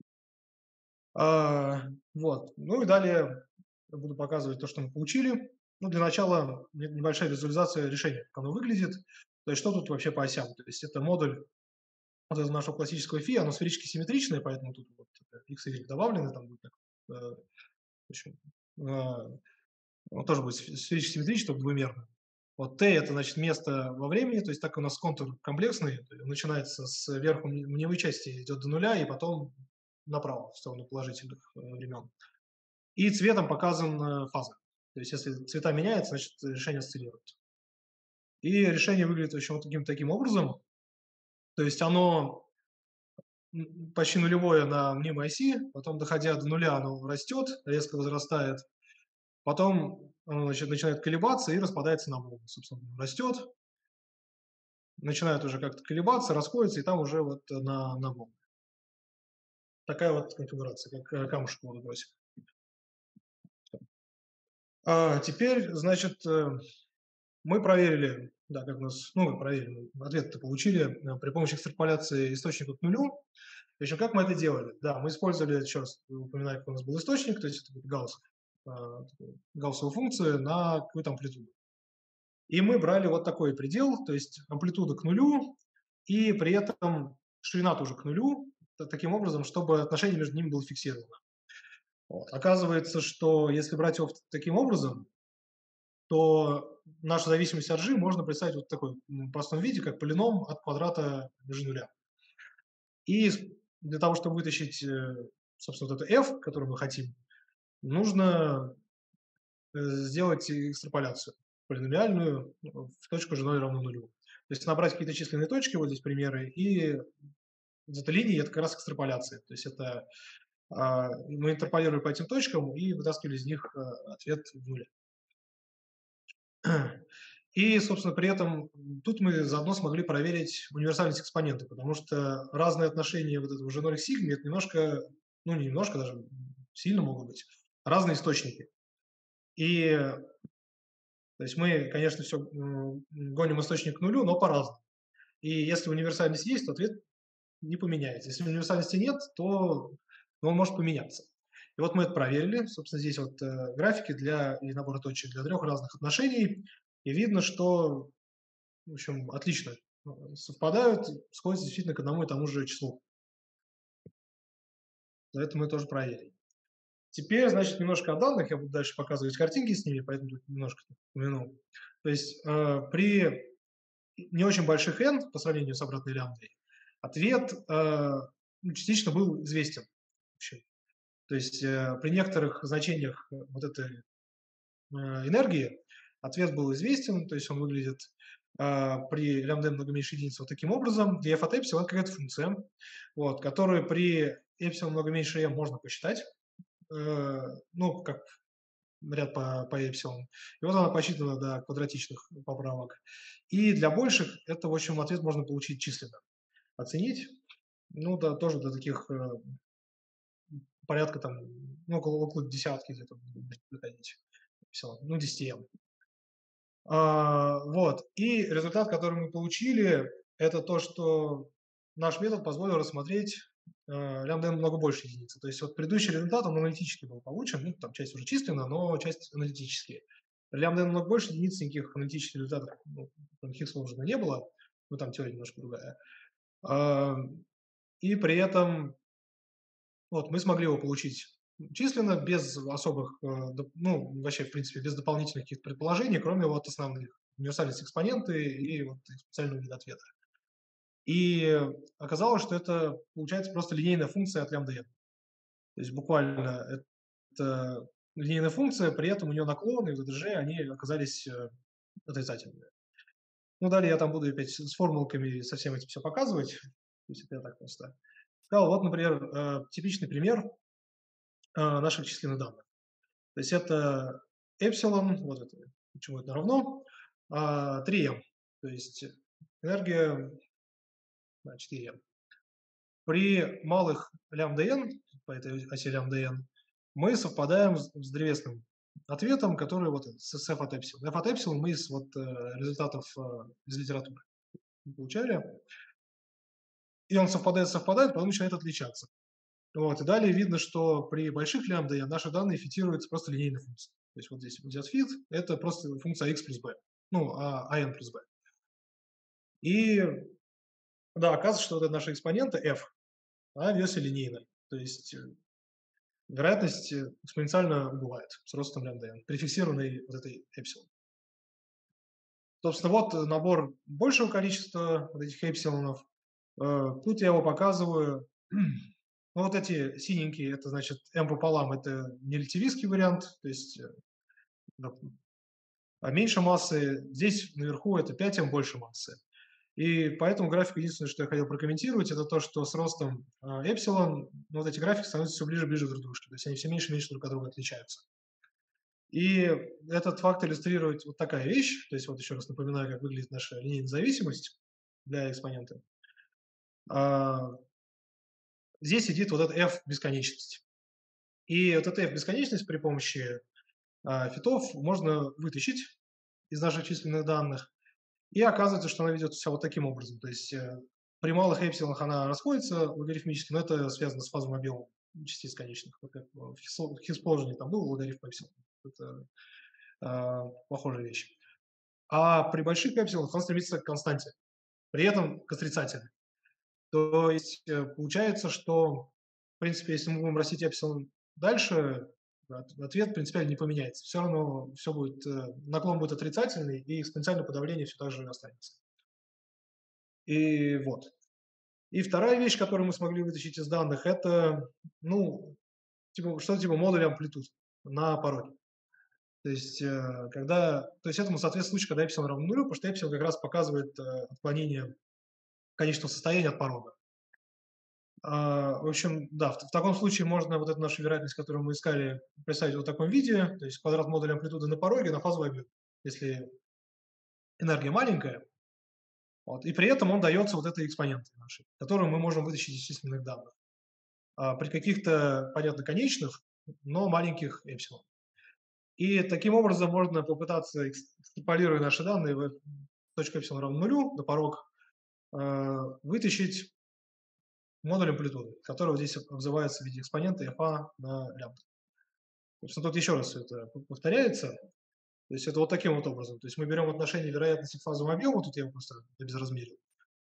Вот. И далее я буду показывать то, что мы получили. Для начала небольшая визуализация решения, как оно выглядит. То есть что тут вообще по осям? То есть это модуль вот этого нашего классического φ, оно сферически симметричное, поэтому тут вот x и y добавлены, там будет так, он тоже будет сферически симметричный, только двумерный. Вот t – это, значит, место во времени, то есть так у нас контур комплексный, начинается с верху мневой части, идет до нуля, и потом направо, в сторону положительных времен. И цветом показан фаза. То есть если цвета меняются, значит, решение осциллирует. И решение выглядит, в общем, вот таким образом. То есть оно почти нулевое на мнимой оси, потом, доходя до нуля, оно растет, резко возрастает, потом оно начинает колебаться и распадается на волны. Собственно, растет, начинает уже как-то колебаться, расходится, и там уже вот на волны. Такая вот конфигурация, как камушек в воду бросит. Теперь, значит, мы проверили, да, как у нас, ну, мы проверили, ответ-то получили при помощи экстраполяции источника к нулю. В общем, как мы это делали? Да, мы использовали, еще раз упоминаю, какой у нас был источник, то есть это гауссовая функция на какую-то амплитуду. И мы брали вот такой предел, то есть амплитуда к нулю, и при этом ширина тоже к нулю, таким образом, чтобы отношение между ними было фиксировано. Вот. Оказывается, что если брать его таким образом, то нашу зависимость от g можно представить вот в такой простом виде, как полином от квадрата g нуля. И для того, чтобы вытащить, собственно, вот это f, которое мы хотим, нужно сделать экстраполяцию полиномиальную в точку g0 равно нулю. То есть набрать какие-то численные точки, вот здесь примеры, и вот эта линия – это как раз экстраполяция. То есть это мы интерполировали по этим точкам и вытаскивали из них ответ в нуле. И, собственно, при этом тут мы заодно смогли проверить универсальность экспонента, потому что разные отношения вот этого g0 к сигме – это немножко, ну не немножко, даже сильно могут быть, разные источники. И, то есть мы, конечно, все гоним источник к нулю, но по-разному. И если универсальность есть, то ответ не поменяется. Если универсальности нет, то он может поменяться. И вот мы это проверили. Собственно, здесь вот графики и наборы точек для 3 разных отношений. И видно, что, в общем, отлично совпадают, сходятся действительно к одному и тому же числу. Это мы тоже проверили. Теперь, значит, немножко о данных. Я буду дальше показывать картинки с ними, поэтому тут немножко упомяну. То есть при не очень больших n по сравнению с обратной лямбдой ответ частично был известен. То есть при некоторых значениях вот этой энергии ответ был известен, то есть он выглядит при лямбда много меньше единицы вот таким образом, где f от эпсилон какая-то функция, вот, которую при эпсилон много меньше m можно посчитать, ну, как ряд по эпсилон. И вот она посчитана до квадратичных поправок. И для больших это, в общем, ответ можно получить численно. Оценить, ну, да, тоже до таких порядка там, ну, около десятки где-то доходить. Все, ну, 10 м. Вот. И результат, который мы получили, это то, что наш метод позволил рассмотреть лямбда n много больше единицы. То есть вот предыдущий результат, он аналитически был получен, ну, там часть уже численная, но часть аналитические. Лямбда n много больше единиц, никаких аналитических результатов, ну, никаких сложно не было, ну, там теория немножко другая. И при этом вот мы смогли его получить численно, без особых, ну, вообще, в принципе, без дополнительных каких-то предположений, кроме вот основных универсальности экспоненты и вот специального вида ответа. И оказалось, что это получается просто линейная функция от лямбда n. То есть буквально это линейная функция, при этом у нее наклоны и ВДЖ, они оказались отрицательными. Ну, далее я там буду опять с формулками со всем этим все показывать. То есть это я так просто сказал. Вот, например, типичный пример наших численных данных. То есть это эпсилон, вот это, чему это равно, 3m. То есть энергия 4m. При малых лямбда n, по этой оси лямбда n, мы совпадаем с древесным ответом, который вот с f от эпсилон. F от эпсилон мы из вот результатов из литературы получали. И он совпадает, потом начинает отличаться. Вот. И далее видно, что при больших лямбда n наши данные фитируются просто линейной функцией. То есть вот здесь взят фит, это просто функция x плюс b, ну, n плюс b. И да, оказывается, что вот это наша экспонента f, она ведется линейно. То есть вероятность экспоненциально убывает с ростом лямбда n, при фиксированной вот этой эпсилон. Собственно, вот набор большего количества вот этих эпсилонов. Тут я его показываю. Ну, вот эти синенькие, это значит m пополам, это нерелятивистский вариант, то есть меньше массы. Здесь наверху это 5m больше массы. И по этому графику единственное, что я хотел прокомментировать, это то, что с ростом эпсилон, ну, вот эти графики становятся все ближе и ближе друг к дружке, то есть они все меньше и меньше друг от друга отличаются. И этот факт иллюстрирует вот такая вещь, то есть вот еще раз напоминаю, как выглядит наша линейная зависимость для экспонента. Здесь сидит вот этот f бесконечность. И вот эта f бесконечность при помощи фитов можно вытащить из наших численных данных. И оказывается, что она ведет себя вот таким образом. То есть при малых эпсилонах она расходится логарифмически, но это связано с фазовым объемом частиц конечных. Вот как в Higgs положении там был логарифм эпсилон. Это похожая вещь. А при больших эпсилонах он стремится к константе, при этом к отрицательной. То есть получается, что, в принципе, если мы будем растить эпсилон дальше, ответ принципиально не поменяется. Все равно все будет, наклон будет отрицательный, и экспоненциальное подавление все так же останется. И вот. И вторая вещь, которую мы смогли вытащить из данных, это, ну, что-то типа модуля амплитуд на пороге. То есть, этому соответствует случай, когда эпсилон равно нулю, потому что эпсилон как раз показывает отклонение конечного состояния от порога. В общем, да, в таком случае можно вот эту нашу вероятность, которую мы искали, представить вот в таком виде, то есть квадрат модуля амплитуды на пороге на фазовый объем, если энергия маленькая, вот, и при этом он дается вот этой экспонентой нашей, которую мы можем вытащить из численных данных при каких-то, понятно, конечных, но маленьких эпсилон. И таким образом можно попытаться, экстраполируя наши данные в точку эпсилон равно нулю, на порог, вытащить модуль амплитуды, который вот здесь обзывается в виде экспонента FA на лямбда. Собственно, тут еще раз все это повторяется. То есть это вот таким вот образом. То есть мы берем отношение вероятности к фазовому объему, тут я его просто обезразмерил.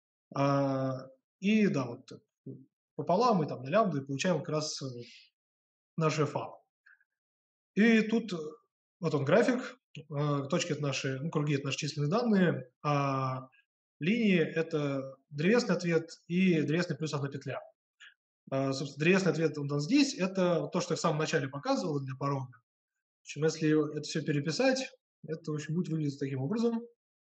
И да, вот пополам и там на лямбду и получаем как раз наш FA. И тут вот он график. Точки – это наши, круги – это наши численные данные, а линии – это древесный ответ и древесный плюс одна петля. Собственно, древесный ответ он здесь. Это то, что я в самом начале показывал для порога. В общем, если это все переписать, это, в общем, будет выглядеть таким образом.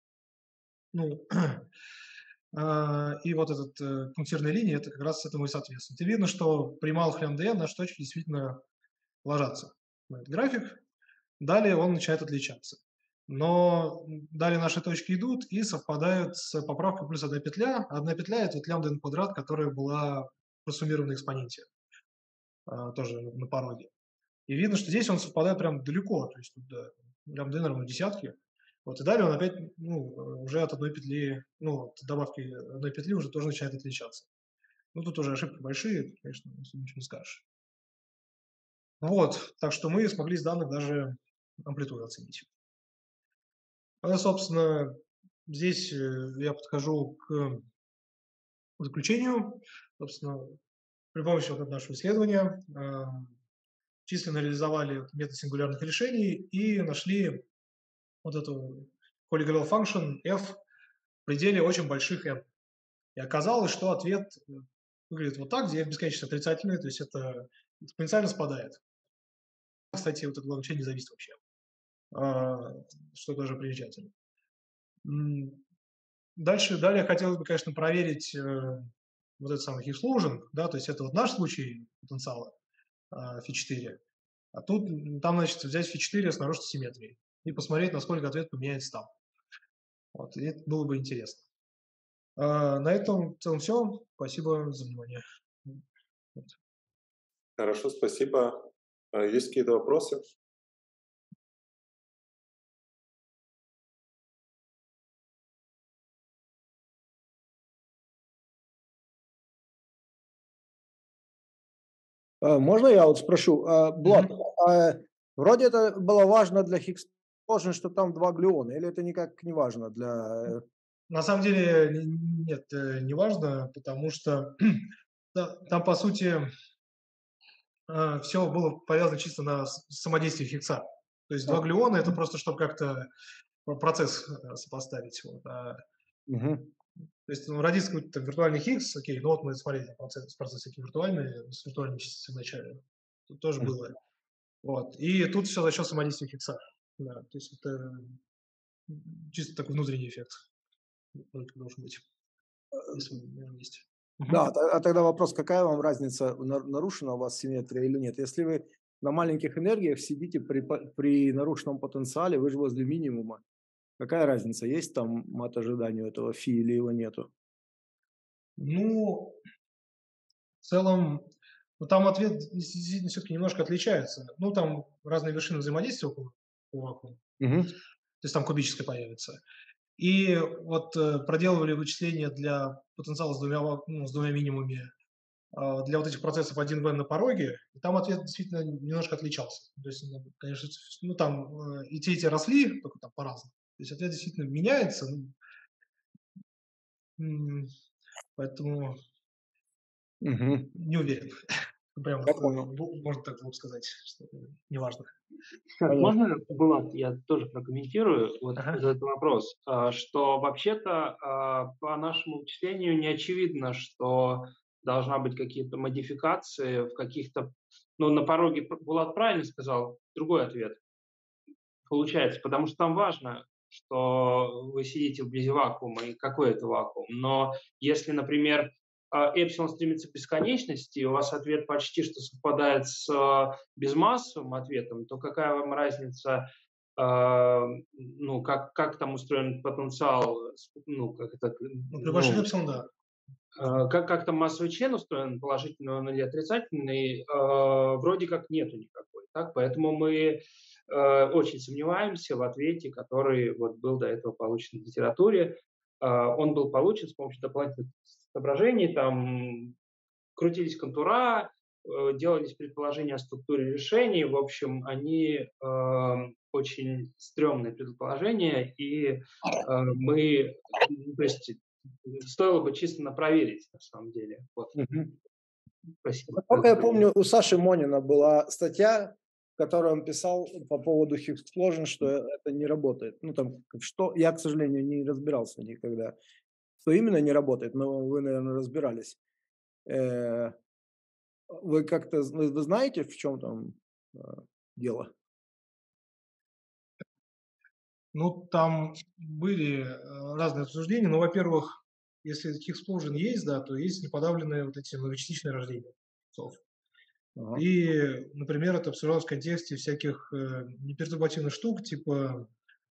И вот этот пунктирная линия, это как раз этому и соответствует. И видно, что при малых лямбда n наши точки действительно ложатся на этот график. Далее он начинает отличаться. Но далее наши точки идут и совпадают с поправкой плюс одна петля. Одна петля – это вот лямбда n квадрат, которая была просуммирована в экспоненте, тоже на пороге. И видно, что здесь он совпадает прям далеко, то есть тут лямбда n равно десятке. Вот, и далее он опять, уже от одной петли, от добавки одной петли уже тоже начинает отличаться. Тут уже ошибки большие, конечно, ничего не скажешь. Вот, так что мы смогли из данных даже амплитуду оценить. Собственно, здесь я подхожу к заключению. Собственно, при помощи вот нашего исследования численно реализовали метод сингулярных решений и нашли вот эту Holy Grail function f в пределе очень больших n. И оказалось, что ответ выглядит вот так, где f бесконечно отрицательный, то есть это экспоненциально спадает. Кстати, вот это вообще не зависит вообще, что тоже примечательно. Далее хотелось бы, конечно, проверить вот этот самый Higgs-Luzhin, да, то есть это вот наш случай потенциала φ4, а тут, там, значит, взять φ4 с наружной симметрией и посмотреть, насколько ответ поменяется там. Вот, и это было бы интересно. На этом в целом все. Спасибо за внимание. Вот. Хорошо, спасибо. Есть какие-то вопросы? Можно я вот спрошу? Блад, вроде это было важно для Higgs-Luzhin, что там два глюона, или это никак не важно для... На самом деле нет, не важно, потому что там, по сути, все было повязано чисто на самодействии Хиггса. То есть два глюона – это просто, чтобы как-то процесс сопоставить. Вот. То есть родится какой-то виртуальный Хиггс, окей, ну вот мы смотрели процессы такие виртуальные, с виртуальными частицами вначале. Тут тоже было. Вот. И тут все за счет самодействия Хиггса. Да, то есть это чисто такой внутренний эффект должен быть, если он есть. Да, а тогда вопрос, какая вам разница, нарушена у вас симметрия или нет? Если вы на маленьких энергиях сидите при нарушенном потенциале, вы же возле минимума. Какая разница, есть там мат ожидания этого фи или его нету? В целом, там ответ действительно все-таки немножко отличается. Там разные вершины взаимодействия около по вакууму. Мгм. То есть там кубическая появится. И вот проделывали вычисления для потенциала с двумя минимумами для вот этих процессов 1В на пороге, и там ответ действительно немножко отличался. То есть, конечно, там и те росли, только там по-разному. То есть ответ действительно меняется, поэтому Мгм. не уверен. Прям Я вот, понял. можно так было сказать, что это неважно. Понятно. Можно, Булат, я тоже прокомментирую вот Ага. этот вопрос, что вообще-то по нашему вычислению не очевидно, что должна быть какие-то модификации в каких-то, ну, на пороге Булат правильно сказал, другой ответ получается, потому что там важно, что вы сидите вблизи вакуума и какой это вакуум. Но если, например, эпсилон стремится к бесконечности, и у вас ответ почти что совпадает с безмассовым ответом, то какая вам разница, ну, как там устроен потенциал, ну, как это, При больших эпсилон, да. как там массовый член устроен, положительный или отрицательный, вроде как нету никакой. Так? Поэтому мы очень сомневаемся в ответе, который вот был до этого получен в литературе. Он был получен с помощью дополнительных соображений, там крутились контура, делались предположения о структуре решений. В общем, они очень стрёмные предположения, и мы, то есть, стоило бы чисто проверить, на самом деле. Вот. Мгм. Спасибо. Насколько я помню, у Саши Монина была статья, в которой он писал по поводу Higgs Explosion, что это не работает. Ну, там, что, я, к сожалению, не разбирался никогда, что именно не работает, но вы, наверное, разбирались. Вы как-то, вы знаете, в чем там дело? Ну, там были разные обсуждения, но, во-первых, если Higgs Explosion есть, да, то есть неподавленные вот эти многочастичные рождения Хиггсов. Ага. И, например, это обсуждалось в контексте всяких непертурбативных штук, типа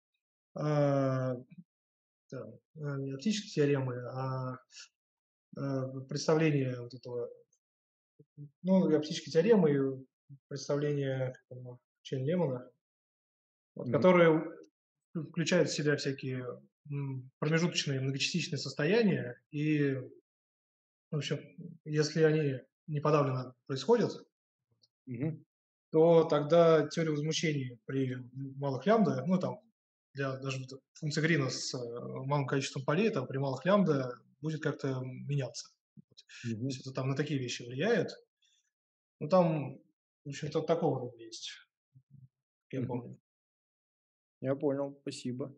не оптические теоремы, а представление вот этого, ну, и оптические теоремы, и представление Чейн-Лемона, вот, которые включают в себя всякие промежуточные многочастичные состояния, и, в общем, если они неподавленно происходят, Мгм. то тогда теория возмущений при малых лямбда, ну, там, для даже функции Грина с малым количеством полей, там, при малых лямбда будет как-то меняться. То Мгм. есть это там на такие вещи влияет. Ну, там, в общем-то, такого рода есть, я Мгм. помню. Я понял, спасибо.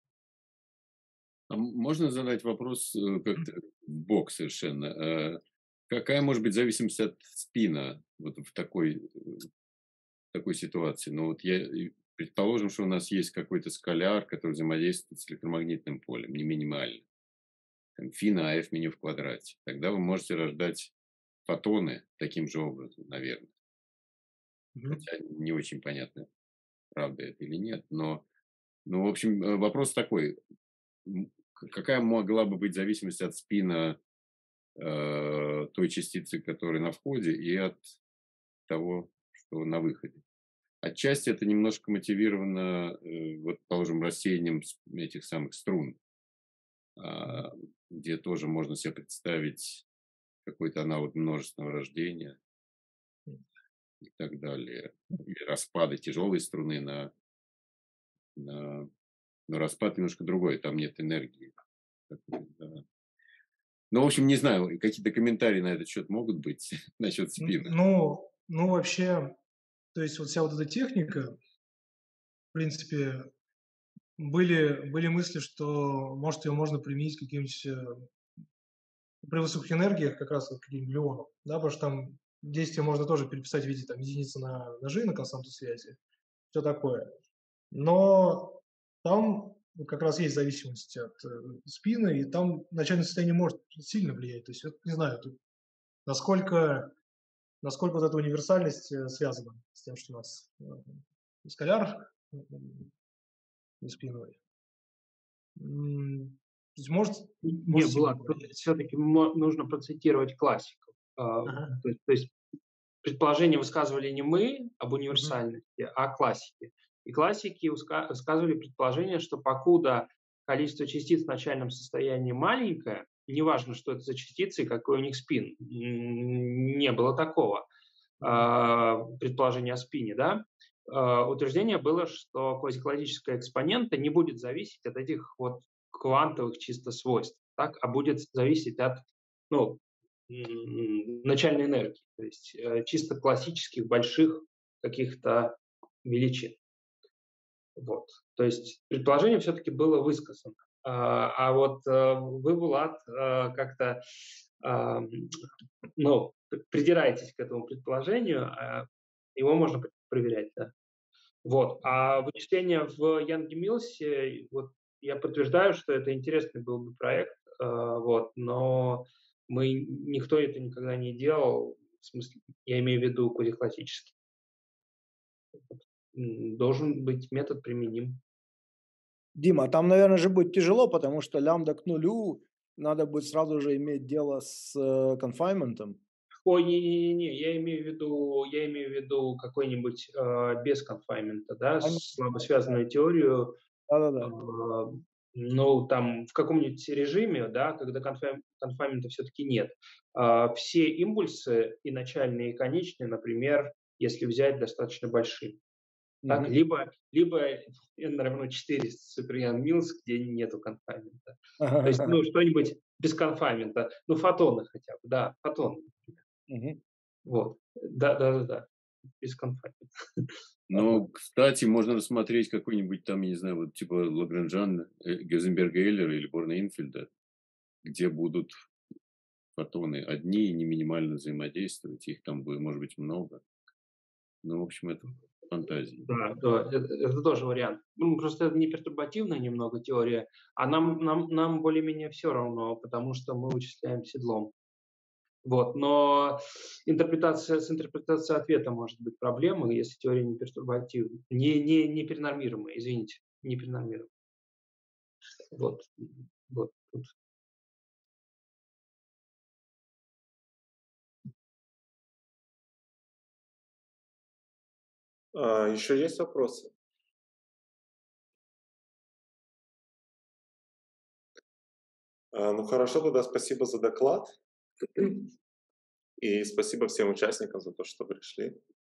А можно задать вопрос как-то в бок совершенно? Какая может быть зависимость от спина вот в такой ситуации? Ну вот предположим, что у нас есть какой-то скаляр, который взаимодействует с электромагнитным полем, не минимально. Там φ на f меню в квадрате. Тогда вы можете рождать фотоны таким же образом, наверное. Хотя не очень понятно, правда это или нет. Но, в общем, вопрос такой. Какая могла бы быть зависимость от спина той частицы, которая на входе, и от того, что на выходе? Отчасти это немножко мотивировано, вот, положим, рассеянием этих самых струн, где тоже можно себе представить какой-то аналог множественного рождения и так далее. Или распады тяжелой струны но распад немножко другой, там нет энергии. Да. Ну, в общем, не знаю, какие-то комментарии на этот счет могут быть насчет спина. Ну, вообще, то есть вот вся вот эта техника, в принципе, были мысли, что, может, ее можно применить каким-нибудь при высоких энергиях, как раз вот каким-нибудь глюоном, да, потому что там действие можно тоже переписать в виде там единицы на g, на константу связи, все такое. Но там как раз есть зависимость от спина, и там начальное состояние может сильно влиять. То есть, вот, не знаю, тут насколько вот эта универсальность связана с тем, что у нас скаляр спиновый. То есть может Не, сильно Влад, повлиять. все-таки нужно процитировать классиков. Ага. То есть предположение высказывали не мы об универсальности, а классики. И классики высказывали предположение, что покуда количество частиц в начальном состоянии маленькое, неважно, что это за частицы и какой у них спин, не было такого предположения о спине, да, утверждение было, что квазикладическая экспонента не будет зависеть от этих вот квантовых чисто свойств, так, а будет зависеть от ну, начальной энергии, то есть чисто классических больших каких-то величин. Вот. То есть предположение все-таки было высказано. А вот вы, Влад, как-то ну, придираетесь к этому предположению, его можно проверять, да. Вот. А вычисления в Янге Миллсе, вот я подтверждаю, что это интересный был бы проект, вот, но никто это никогда не делал, в смысле, я имею в виду квазиклассический. Должен быть метод применим. Дима, там, наверное, же будет тяжело, потому что лямбда к нулю надо будет сразу же иметь дело с конфайнментом. Ой, не-не-не, я имею в виду какой-нибудь без конфайнмента, да, слабо связанную теорию. Да-да-да. Ну, там в каком-нибудь режиме, да, когда конфайнмента все-таки нет. Все импульсы, и начальные, и конечные, например, если взять достаточно большие. Так, либо n равно 4 Super Young Mills, где нету конфайнмента. То есть, ну, что-нибудь без конфайнмента. Ну, фотоны хотя бы, да, фотоны. Вот. Да, без конфайнмента. Но, кстати, можно рассмотреть какой-нибудь там, я не знаю, вот типа Лагранжан, Гейзенберга-Эйлера или Борна-Инфельда, где будут фотоны одни и не минимально взаимодействовать, их там будет, может быть, много. Ну, в общем, это фантазии. Да, это тоже вариант. Ну, просто это не пертурбативная немного теория, а нам более-менее все равно, потому что мы вычисляем седлом. Вот, но с интерпретацией ответа может быть проблема, если теория не пертурбативная, не перенормируемая, извините, не перенормируемая. Вот. Тут. Еще есть вопросы? Ну хорошо, тогда спасибо за доклад. И спасибо всем участникам за то, что пришли.